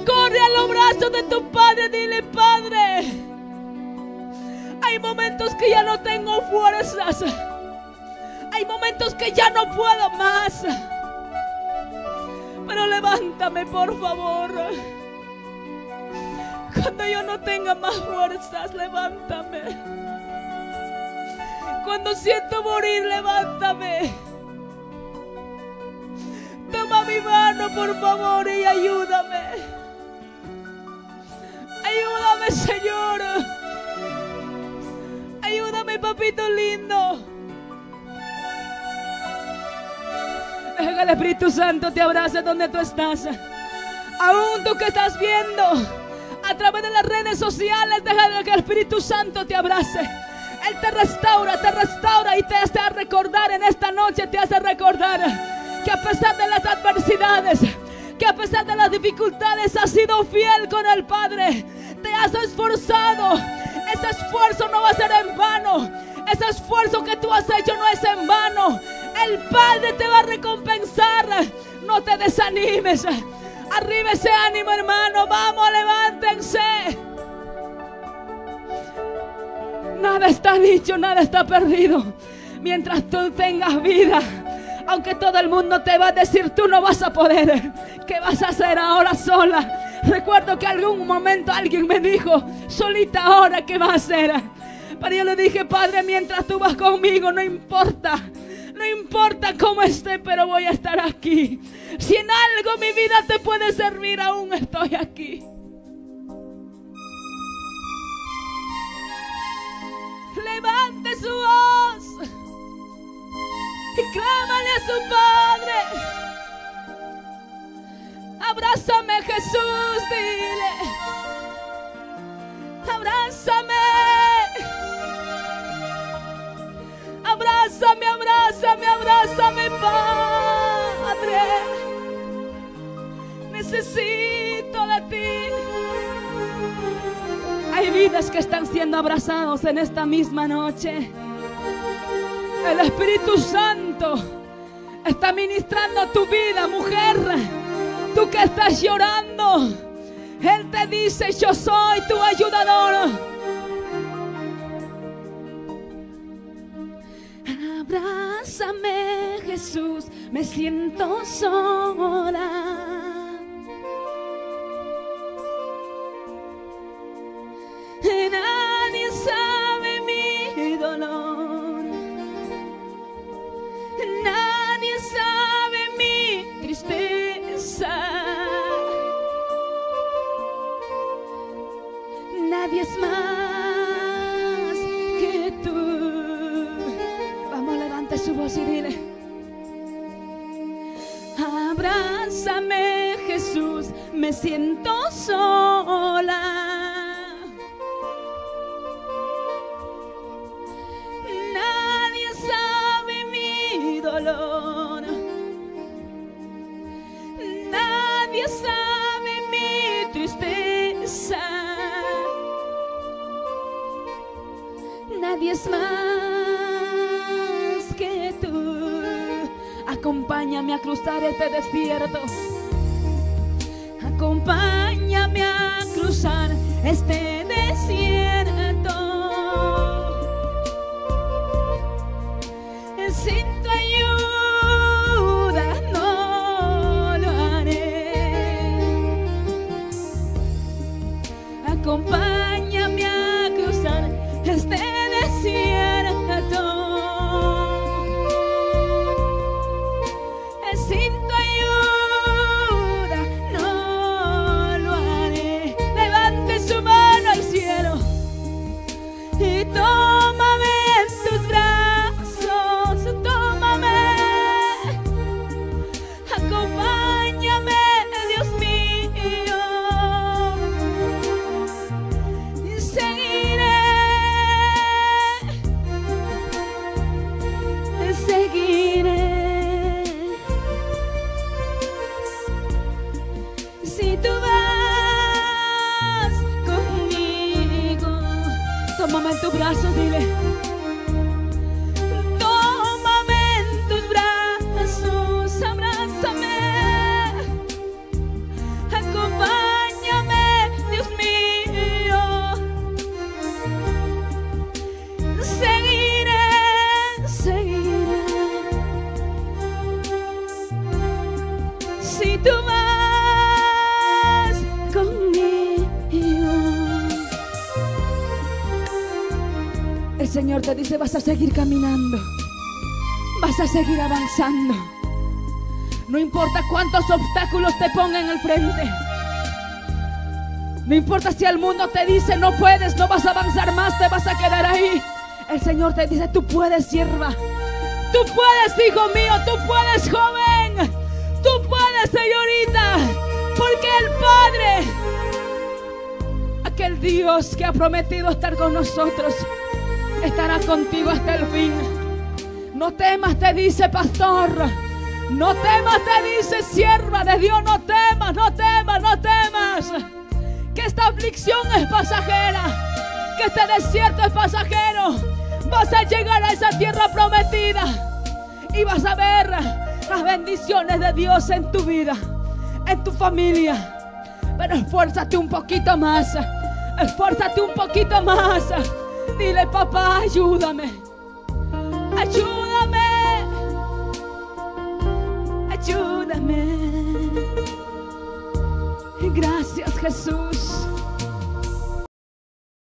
Corre a los brazos de tu Padre. Dile: Padre, hay momentos que ya no tengo fuerzas. Hay momentos que ya no puedo más. Pero levántame, por favor. Cuando yo no tenga más fuerzas, levántame. Cuando siento morir, levántame. Toma mi mano, por favor, y ayúdame. Ayúdame, Señor. Ayúdame, papito lindo. Deja que el Espíritu Santo te abrace donde tú estás. Aún tú que estás viendo a través de las redes sociales, deja que el Espíritu Santo te abrace. Él te restaura y te hace recordar en esta noche, te hace recordar que a pesar de las adversidades, que a pesar de las dificultades, has sido fiel con el Padre. Te has esforzado. Ese esfuerzo no va a ser en vano. Ese esfuerzo que tú has hecho no es en vano. El Padre te va a recompensar. No te desanimes. Arriba ese ánimo, hermano. Vamos, levántense. Nada está dicho, nada está perdido. Mientras tú tengas vida, aunque todo el mundo te va a decir: tú no vas a poder, ¿qué vas a hacer ahora sola? Recuerdo que algún momento alguien me dijo: solita ahora, ¿qué vas a hacer? Pero yo le dije: Padre, mientras tú vas conmigo, no importa. No importa cómo esté, pero voy a estar aquí. Si en algo mi vida te puede servir, aún estoy aquí. Levante su voz y clámale a su Padre. Abrázame, Jesús, dile: abrázame. Abrázame, abrázame, abrázame, Padre. Necesito de ti. Hay vidas que están siendo abrazados en esta misma noche. El Espíritu Santo está ministrando tu vida, mujer. Tú que estás llorando, Él te dice: yo soy tu ayudador. Abrázame, Jesús, me siento sola. Nadie sabe mi dolor. Nadie sabe mi tristeza. Nadie es más que tú. Vamos, levante su voz y dile: abrázame, Jesús, me siento sola. Nadie sabe mi dolor. Nadie sabe mi tristeza. Nadie es más que tú. Acompáñame a cruzar este desierto. Acompáñame a cruzar este desierto. Sin tu ayuda no lo haré. Acompáñame a cruzar este desierto. Sin tu ayuda no lo haré. Levante su mano al cielo y tómame en tus brazos. Tómame, acompáñame, Dios mío. Y seguiré. Si tú vas conmigo, tómame en tus brazos, dile. Tómame en tus brazos, abrázame. Acompáñame, Señor te dice: vas a seguir caminando, vas a seguir avanzando. No importa cuántos obstáculos te pongan al frente. No importa si el mundo te dice: no puedes, no vas a avanzar más, te vas a quedar ahí. El Señor te dice: tú puedes, sierva. Tú puedes, hijo mío. Tú puedes, joven. Tú puedes, señorita. Porque el Padre, aquel Dios que ha prometido estar con nosotros, estará contigo hasta el fin. No temas, te dice pastor. No temas, te dice sierva de Dios. No temas, no temas, no temas. Que esta aflicción es pasajera, que este desierto es pasajero. Vas a llegar a esa tierra prometida y vas a ver las bendiciones de Dios en tu vida, en tu familia. Pero esfuérzate un poquito más, esfuérzate un poquito más. Dile: papá, ayúdame, ayúdame, ayúdame. Gracias, Jesús.